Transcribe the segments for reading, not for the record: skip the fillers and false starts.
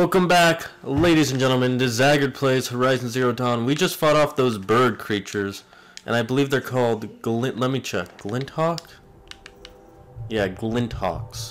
Welcome back, ladies and gentlemen, to Zagard Plays Horizon Zero Dawn. We just fought off those bird creatures, and I believe they're called let me check. Glinthawk? Yeah, Glinthawks.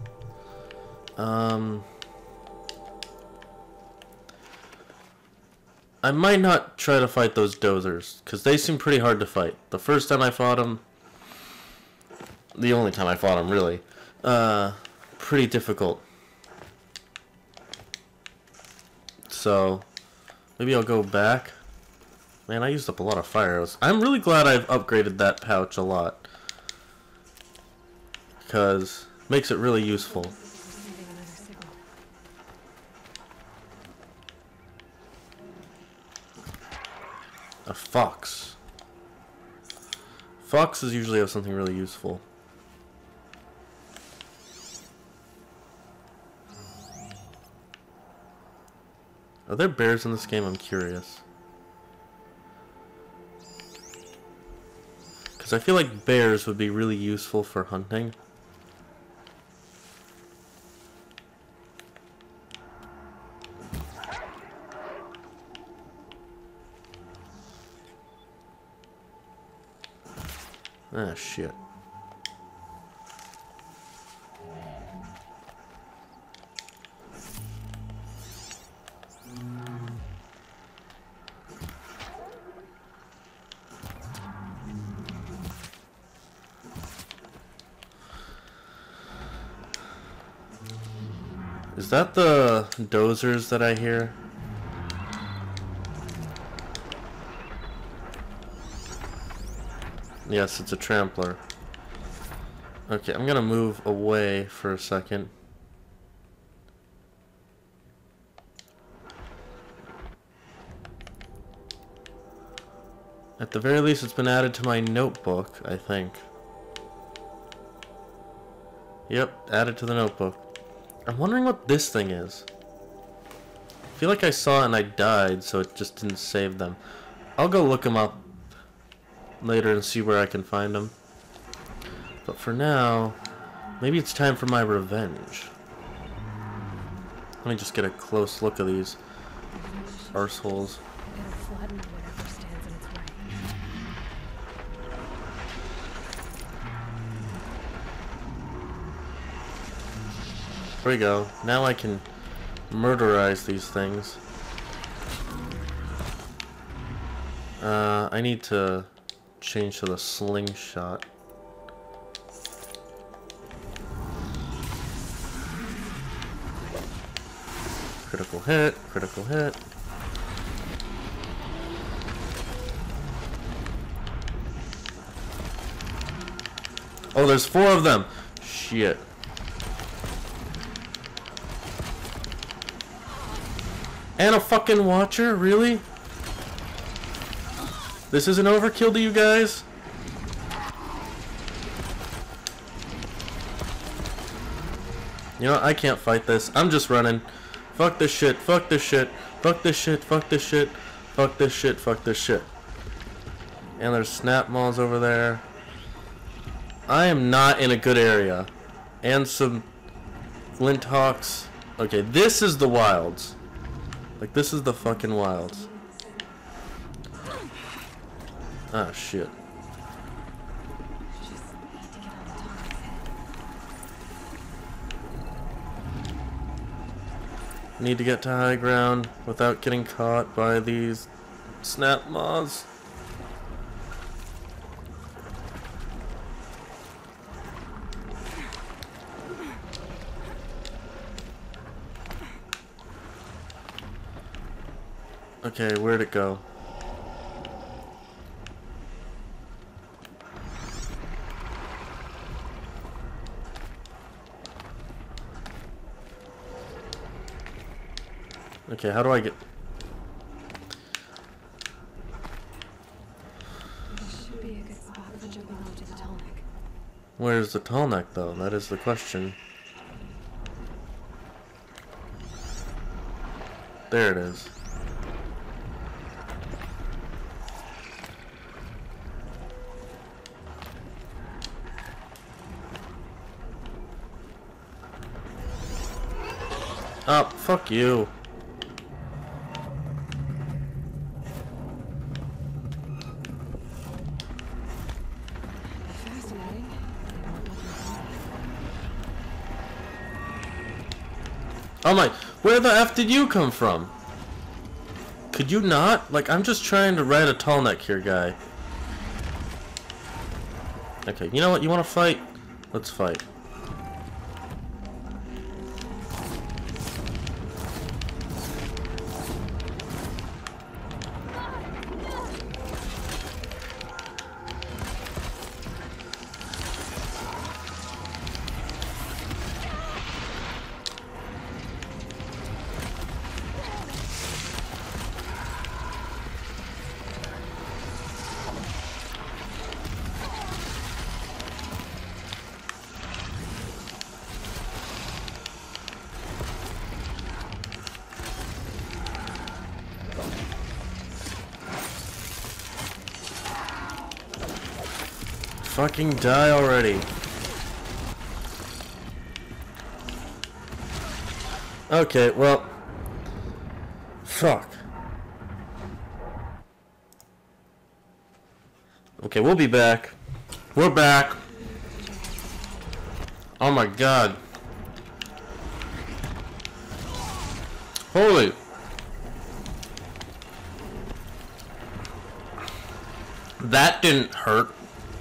I might not try to fight those dozers, because they seem pretty hard to fight. The first time I fought them, the only time I fought them, really, pretty difficult. So, maybe I'll go back. Man, I used up a lot of fire arrows. I'm really glad I've upgraded that pouch a lot, because it makes it really useful. A fox. Foxes usually have something really useful. Are there bears in this game? I'm curious. Because I feel like bears would be really useful for hunting. Ah, shit. Is that the dozers that I hear? Yes, it's a trampler. Okay, I'm gonna move away for a second. At the very least, it's been added to my notebook, I think. Yep, added to the notebook. I'm wondering what this thing is. I feel like I saw it and I died, so it just didn't save them. I'll go look them up later and see where I can find them. But for now, maybe it's time for my revenge. Let me just get a close look at these arseholes. There we go. Now I can murderize these things. I need to change to the slingshot. Critical hit, critical hit. Oh, there's 4 of them! Shit. And a fucking watcher? Really? This isn't overkill to you guys? You know, I can't fight this. I'm just running. Fuck this shit, fuck this shit, fuck this shit, fuck this shit, fuck this shit, fuck this shit. And there's snap malls over there. I am not in a good area. And some Glinthawks. Okay, this is the wilds. Like, this is the fucking wilds. Ah, shit. Need to get to high ground without getting caught by these snap maws. Okay, where'd it go? Okay, how do I get... This should be a good spot for jumping onto the tall neck. Where's the tall neck, though? That is the question. There it is. Oh, fuck you. Fascinating. Oh my, where the F did you come from? Could you not? Like, I'm just trying to ride a tall neck here, guy. Okay, you know what? You want to fight? Let's fight. Fucking die already. Okay, well. Fuck. Okay, we'll be back. We're back. Oh my god. Holy. That didn't hurt.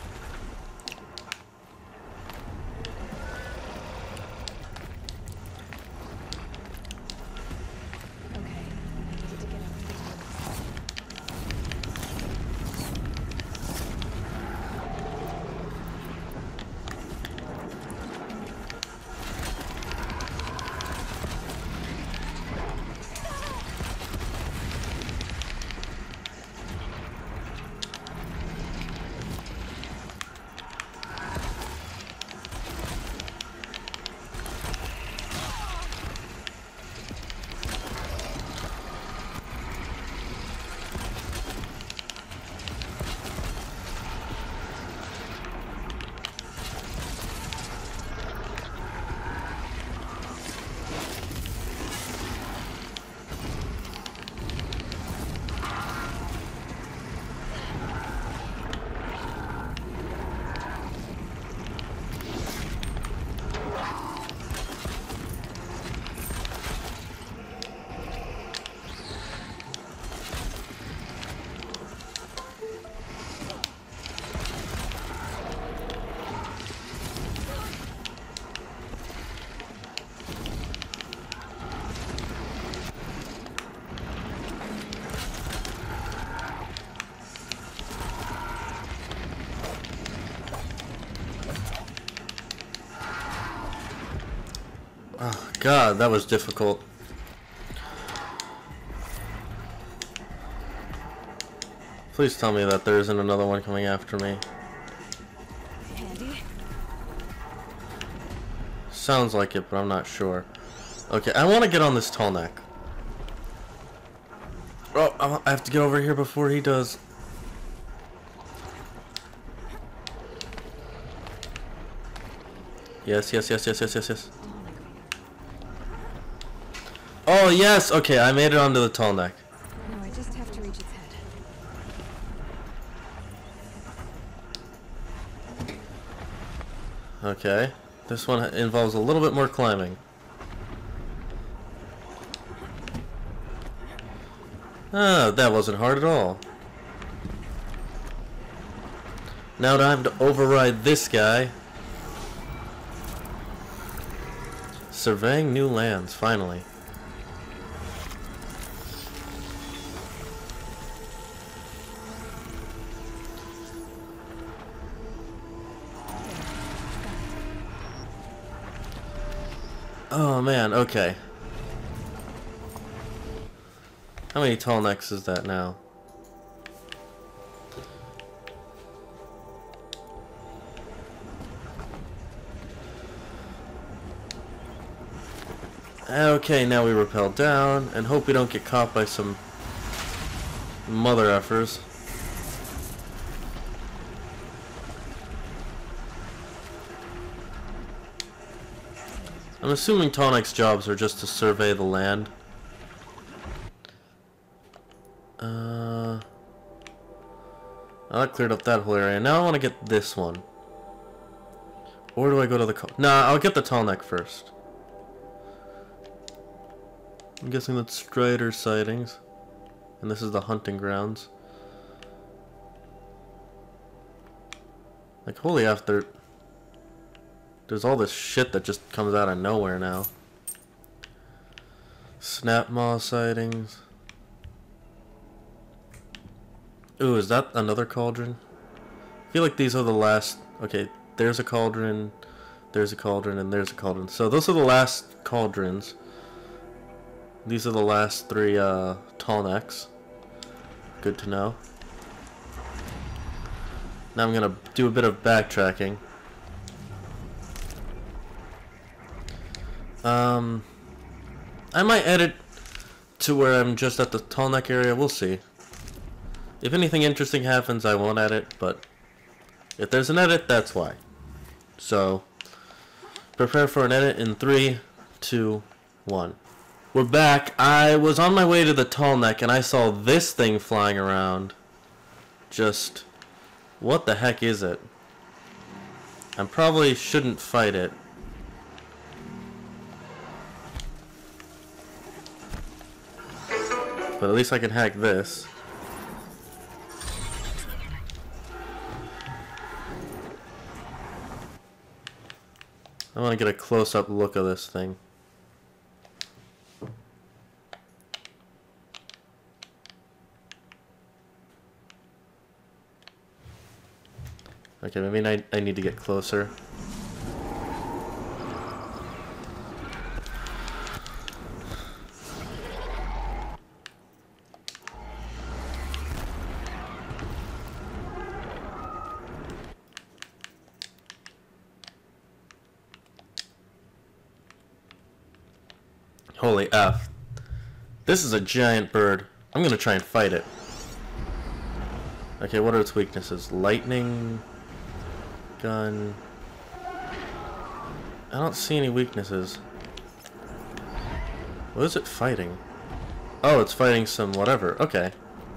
Oh, God, that was difficult. Please tell me that there isn't another one coming after me. Handy. Sounds like it, but I'm not sure. Okay, I want to get on this tall neck. Oh, I have to get over here before he does. Yes, yes, yes, yes, yes, yes, yes. Oh, yes! Okay, I made it onto the tall neck. No, I just have to reach its head. Okay. This one involves a little bit more climbing. Ah, that wasn't hard at all. Now time to override this guy. Surveying new lands, finally. Oh man, okay. How many tall necks is that now? Okay, now we rappel down and hope we don't get caught by some mother effers. I'm assuming Tonic's jobs are just to survey the land. I cleared up that whole area. Now I want to get this one. Or do I go to the... Nah, I'll get the Tallneck first. I'm guessing that's Strider sightings. And this is the hunting grounds. Like, holy F, there's all this shit that just comes out of nowhere now. Snap Maw sightings. Ooh, is that another cauldron? I feel like these are the last... Okay, there's a cauldron, there's a cauldron, and there's a cauldron. So those are the last cauldrons. These are the last 3 Tallnecks. Good to know. Now I'm gonna do a bit of backtracking. I might edit to where I'm just at the Tallneck area. We'll see. If anything interesting happens, I won't edit, but if there's an edit, that's why. So, prepare for an edit in 3, 2, 1. We're back. I was on my way to the Tallneck and I saw this thing flying around. Just, what the heck is it? I probably shouldn't fight it. But at least I can hack this. I want to get a close-up look of this thing. Okay, maybe I need to get closer. Holy F. This is a giant bird. I'm gonna try and fight it. Okay, what are its weaknesses? Lightning... gun... I don't see any weaknesses. What is it fighting? Oh, it's fighting some whatever. Okay.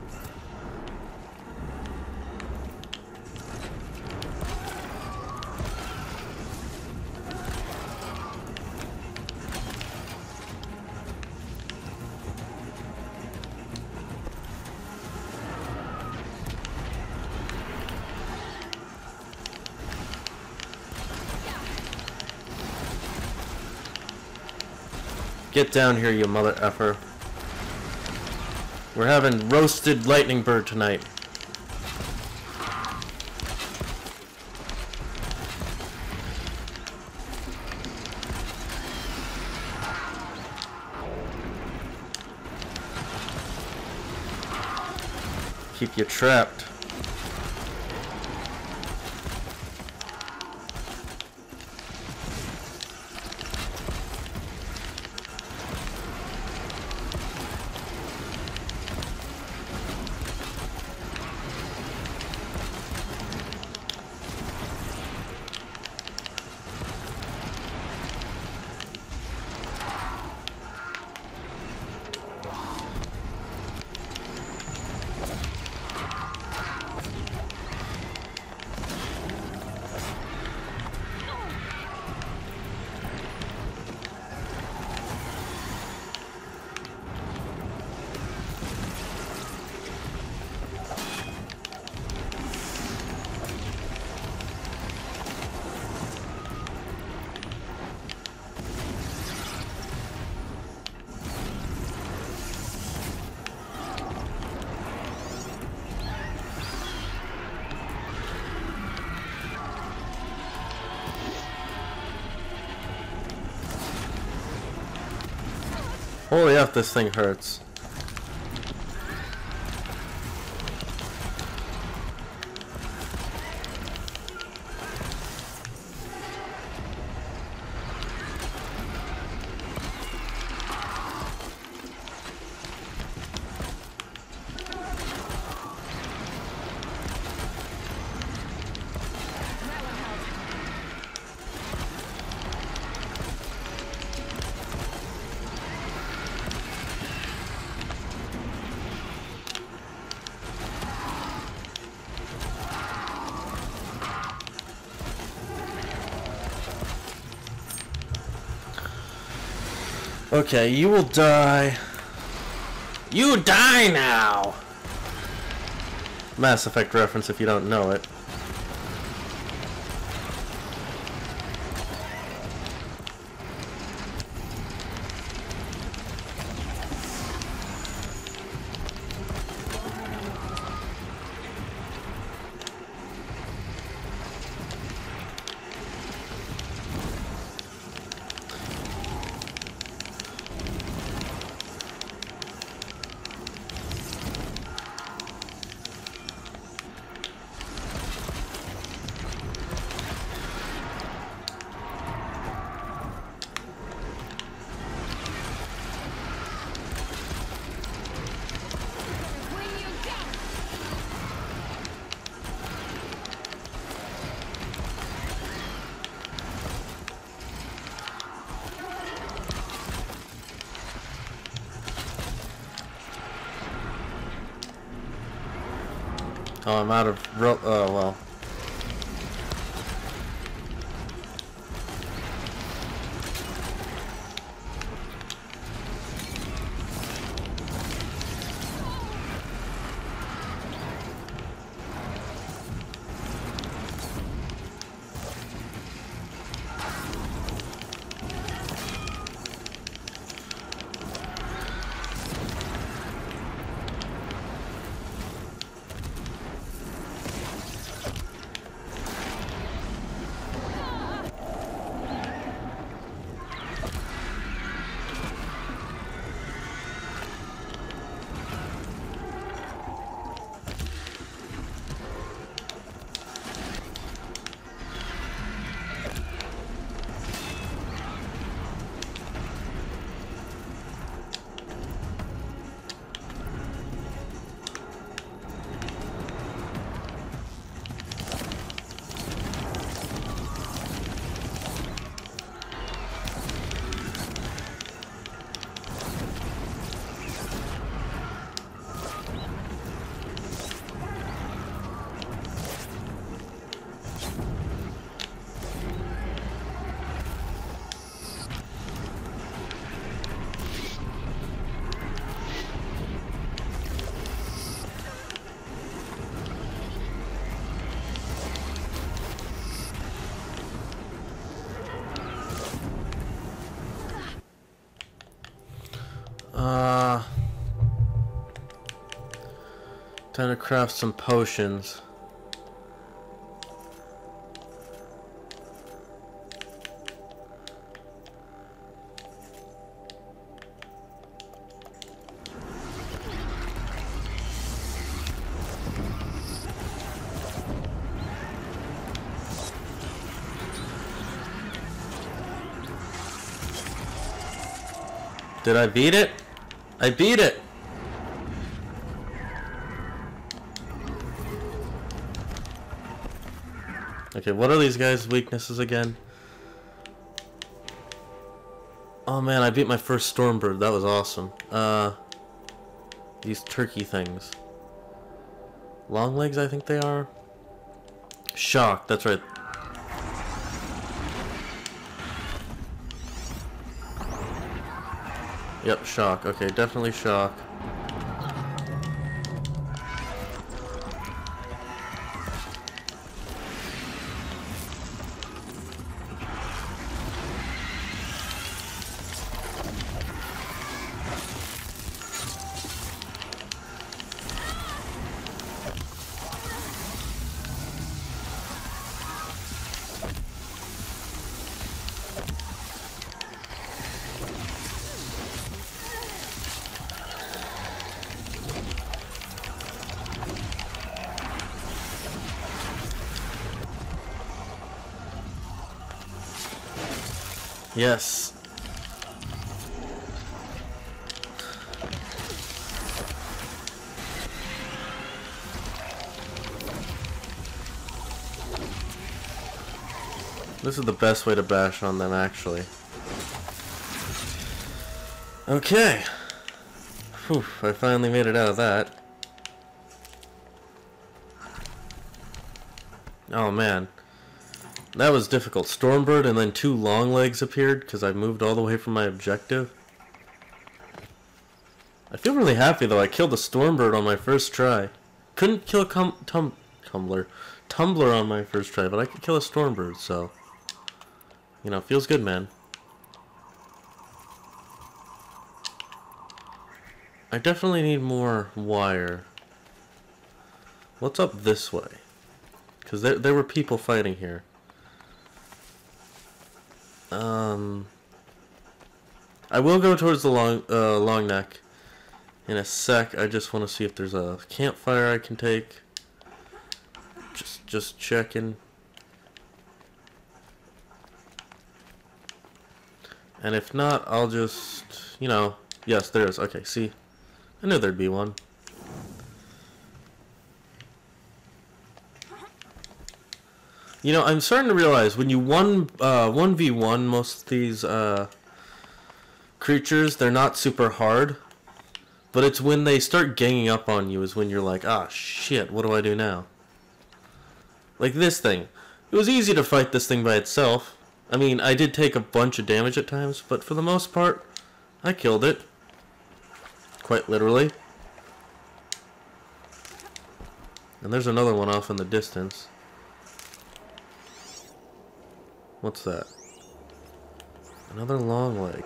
Get down here, you mother effer. We're having roasted lightning bird tonight. Keep you trapped. Holy F, this thing hurts. Okay, you will die. You die now! Mass Effect reference if you don't know it. Oh, I'm out of oh, well. Time to craft some potions. Did I beat it? I beat it! Okay, what are these guys' weaknesses again? Oh man, I beat my first Stormbird. That was awesome. These turkey things. Long legs, I think they are. Shock, that's right. Yep, shock. Okay, definitely shock. Yes. This is the best way to bash on them, actually. Okay. Whew, I finally made it out of that. Oh man. That was difficult. Stormbird and then two long legs appeared because I moved all the way from my objective. feel really happy though. I killed a Stormbird on my first try. Couldn't kill Tumbler on my first try, but I could kill a Stormbird, so you know, feels good, man. I definitely need more wire. What's up this way? Because there were people fighting here. I will go towards the long neck in a sec. I just want to see if there's a campfire I can take. Just checking. And if not, I'll just, you know, yes, there is. Okay, see, I knew there'd be one. You know, I'm starting to realize when you 1v1 most of these creatures, they're not super hard, but it's when they start ganging up on you is when you're like, ah, shit, what do I do now? Like this thing. It was easy to fight this thing by itself. I mean, I did take a bunch of damage at times, but for the most part, I killed it. Quite literally. And there's another one off in the distance. What's that? Another long leg.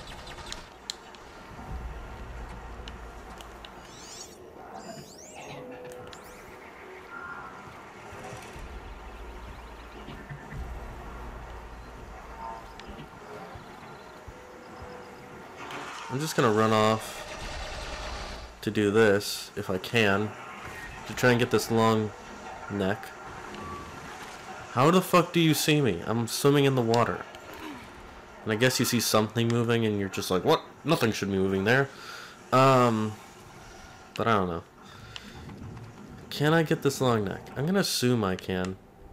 I'm just gonna run off to do this, if I can, to try and get this long neck. How the fuck do you see me? I'm swimming in the water. And I guess you see something moving and you're just like, what? Nothing should be moving there. But I don't know. Can I get this long neck? I'm gonna assume I can.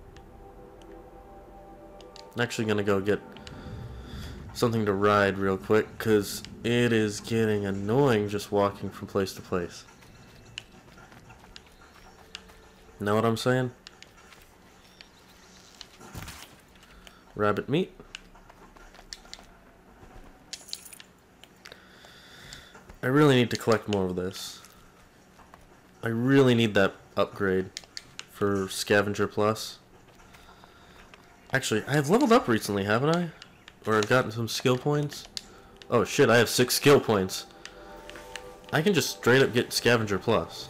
I'm actually gonna go get something to ride real quick, because it is getting annoying just walking from place to place. Know what I'm saying? Rabbit meat. I really need to collect more of this. I really need that upgrade for Scavenger Plus. Actually, I have leveled up recently, haven't I? Or I've gotten some skill points. Oh shit, I have 6 skill points. I can just straight up get Scavenger Plus.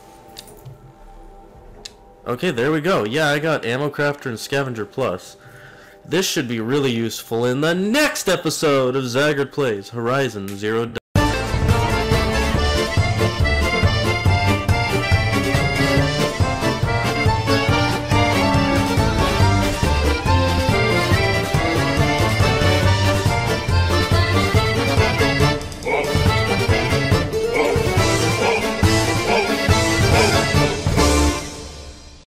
Okay, there we go. Yeah, I got Ammo Crafter and Scavenger Plus. This should be really useful in the next episode of Zagard Plays Horizon Zero Dawn.